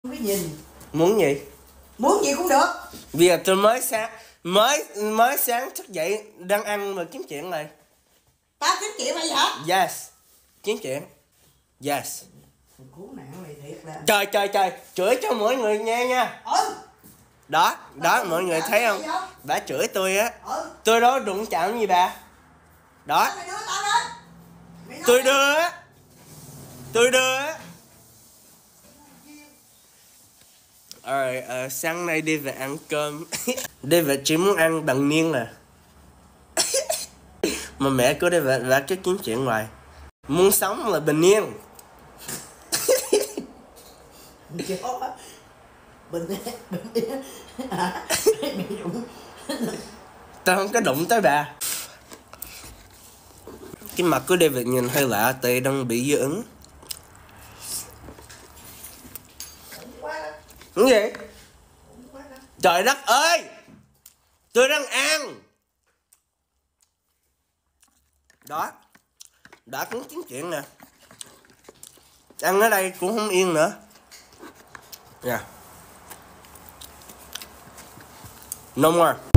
Cái gì? Muốn gì? Muốn gì cũng được. Bây giờ tôi mới sáng thức dậy đang ăn mà kiếm chuyện này. Tao kiếm chuyện mày hả? Yes. Kiếm chuyện. Yes. Cứu nạn này thiệt là. Trời, chửi cho mọi người nghe nha. Ừ. Đó, mọi người thấy không? Bà chửi tôi á. Ừ. Tôi đó đụng chạm gì bà. Đó. Mày đưa tao đến. Tôi đưa á. Sáng nay đi về ăn cơm. Đi về chỉ muốn ăn bằng niên nè. Mà mẹ cứ đi về và cứ kiếm chuyện ngoài. Muốn sống là bình yên. Bình yên. Tao không có đụng tới bà. Cái mặt của David nhìn hơi lạ, tại đang bị dị ứng. Cái gì? Trời đất ơi! Tôi đang ăn! Đó. Đã cũng kiếm chuyện nè. Ăn ở đây cũng không yên nữa. Nha. No more.